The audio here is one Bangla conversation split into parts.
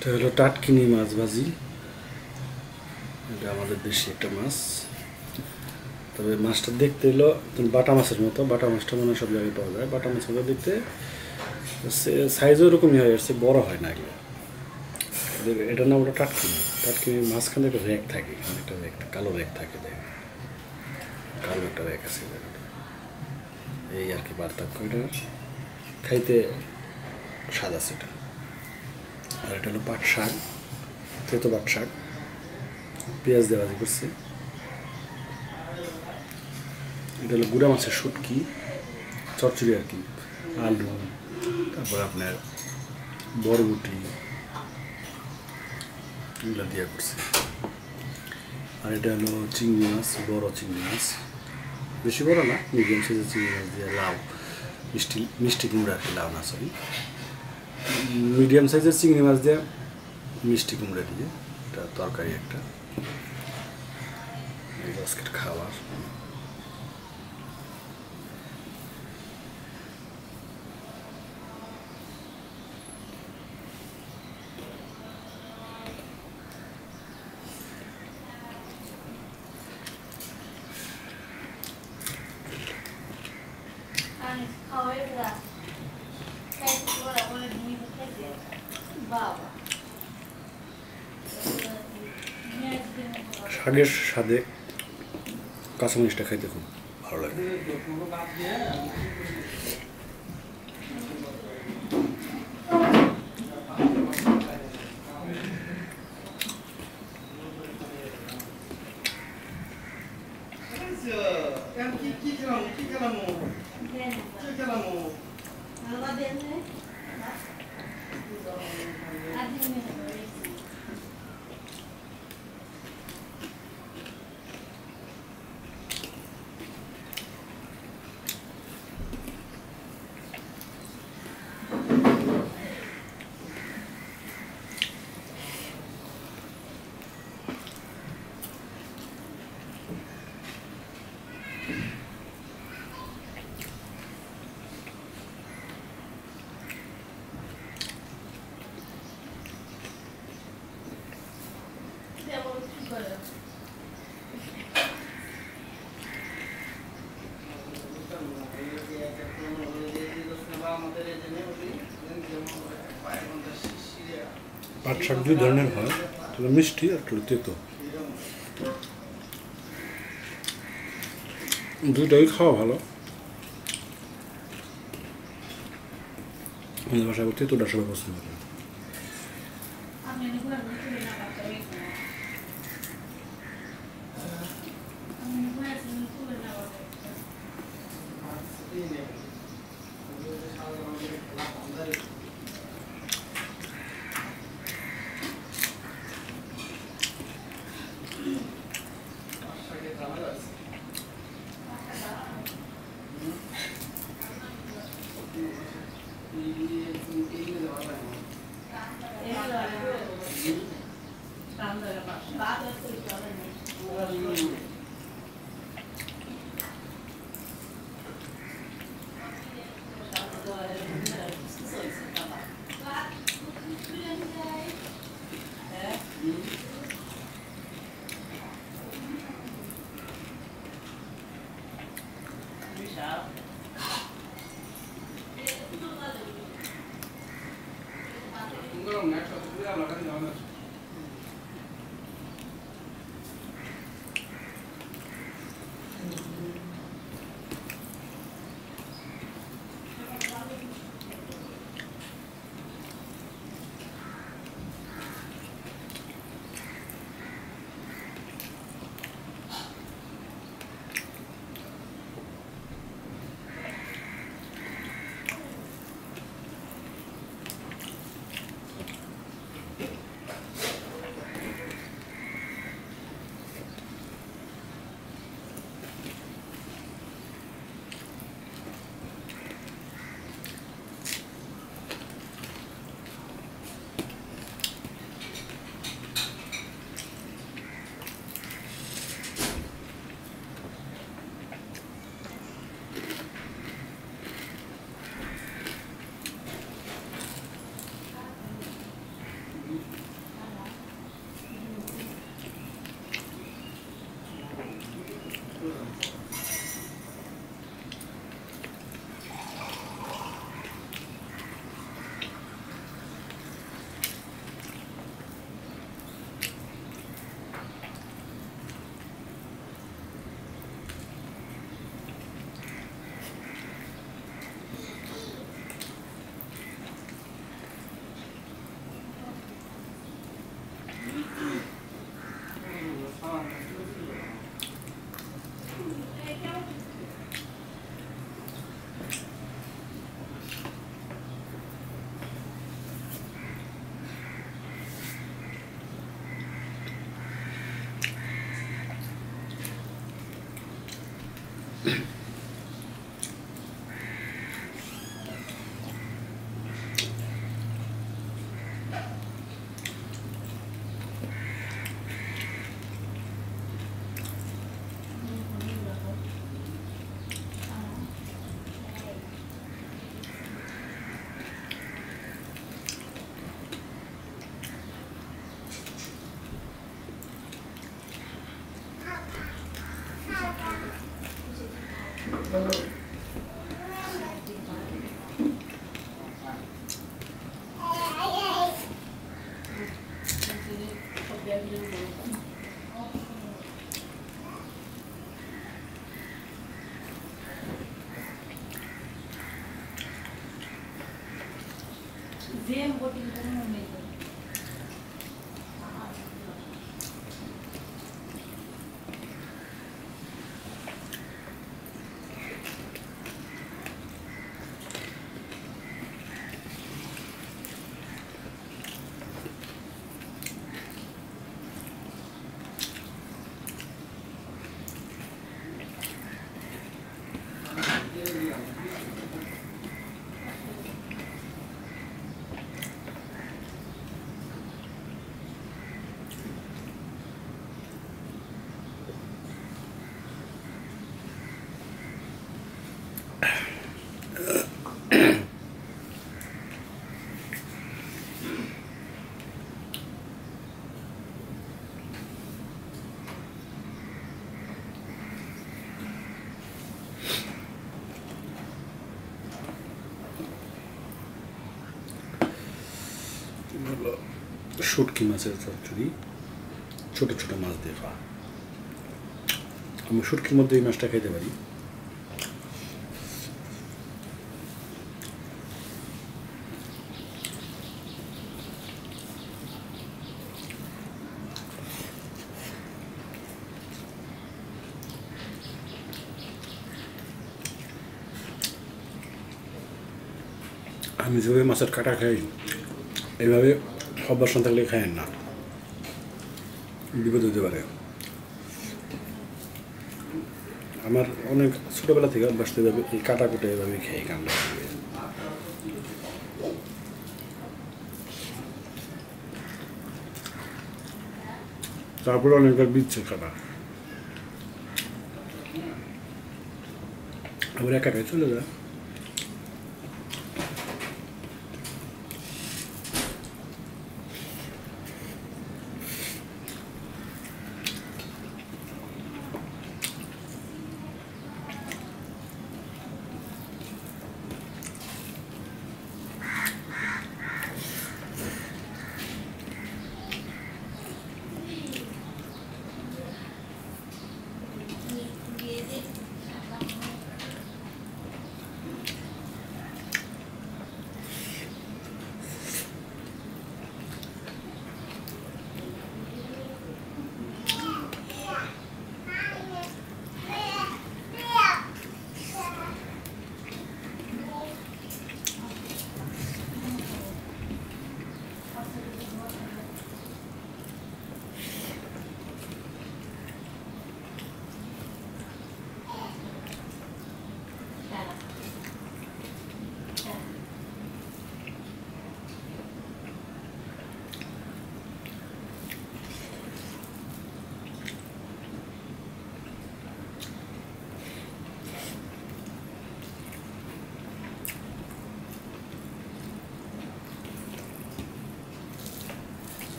এটা হলো টাটকিনি মাছ ভাজি। এটা আমাদের দেশি একটা মাছ, তবে মাছটা দেখতে এলো বাটা মাছের মতো। বাটা মাছটা মনে হয় সব জায়গায় পাওয়া যায়। বাটা মাছের মতো দেখতে, সাইজও এরকমই হয়, এর চেয়ে বড় হয় না এগুলো। এটার নাম হলো টাটকিনি। টাটকিনির মাঝখানে একটা র্যাক থাকে, এখানে একটা র্যাক, কালো র্যাক থাকে, দেখেন কালো একটা র্যাক আছে। এই আর কি পার্থক্য। এটা খাইতে স্বাদ আছে এটা। আর এটা হলো পাট শাক, তেতো পাট শাক, পেঁয়াজ দিয়ে ভাজি করছে। এটা হলো গুঁড়া মাছের শুটকি, চচ্চড়ি আর কি, আলু, তারপর আপনার বরবটি, এগুলো দিয়ে করছে। আর এটা হলো চিংড়ি মাছ, বড় চিংড়ি মাছ, বেশি বড় না, মিডিয়াম সাইজের চিংড়ি মাছ দিয়ে লাউ, মিষ্টি মিষ্টি কুমড়া আর কি, লাউ না সরি, মিডিয়াম সাইজের চিংড়ি মাছ দিয়ে মিষ্টি কুমড়া দিয়ে এটা তরকারি একটা। আজকের খাবার শাকের স্বাদে কাঁচামরিচটা খাইতে খুব ভালো লাগে। পাট শাক দুই ধরনের হয়, একটা মিষ্টি আর একটা তেতো। দুইটাই খাওয়া ভালো। আমাদের বাসায় তেতোটা সবাই পছন্দ করে। শুটকি মাছের চচ্চড়ি, ছোট ছোট মাছ দিয়ে খাওয়া। আমি শুটকির মধ্যে এই মাছটা খাইতে পারি। আমি যেভাবে মাছের কাটা খাই, এইভাবে অভ্যাস না থাকলে খায়েন না, বিপদ হতে পারে। আমার অনেক ছোটোবেলা থেকে অভ্যাস এভাবে এই কাটা কুটে এভাবে খাই কামড়া। তারপরে অনেকবার বিচ্ছে কাটা, আবার একা একাই চলে যায়।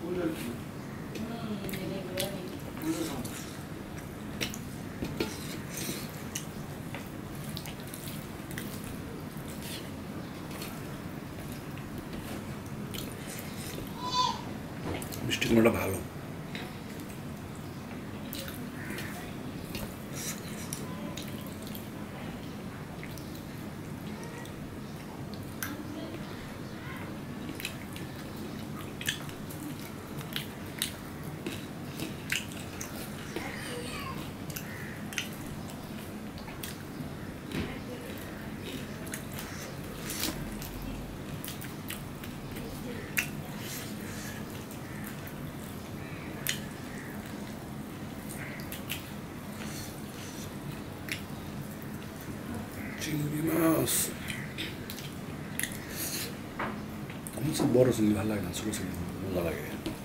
মিষ্টি কুমড়োটা ভালো। চিংড়ি মাছ আমার সব বড় চিংড়ি ভালো লাগে না, ছোটো চিংড়ি মজা লাগে।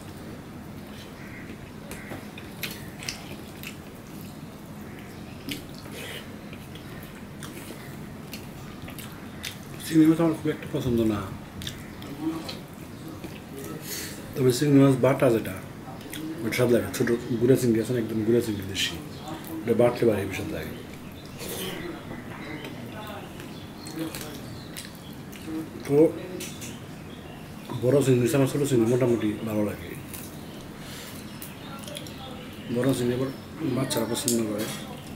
চিংড়ি মাছ আমার খুব একটা পছন্দ না, তবে চিংড়ি মাছ বাটা যেটা ওটা স্বাদ লাগে। ছোটো গুঁড়া চিংড়ি আছে না, একদম গুঁড়া চিংড়ি দেশি, ওটা বাটলে বাড়ি বেশি লাগে। তো বড় চিংড়ি আমার ছোটো চিংড়ি মোটামুটি ভালো লাগে। বড় চিংড়ি আবার বাচ্চারা পছন্দ করে।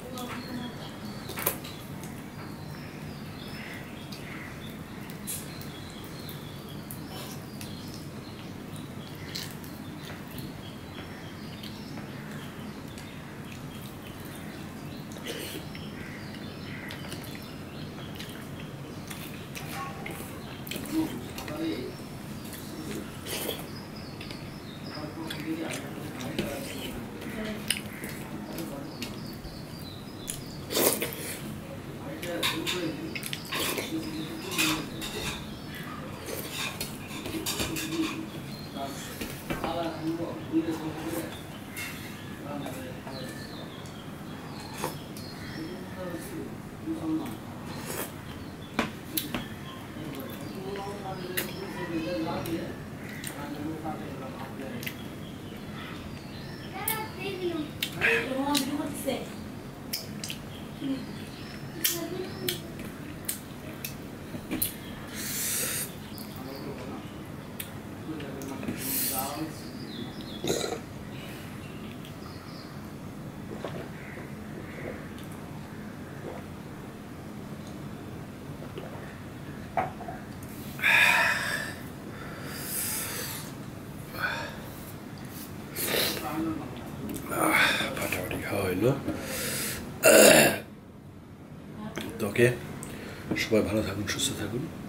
ফাটাফাটি খাওয়া হইলো। তো ওকে, সবাই ভালো থাকুন, সুস্থ থাকুন।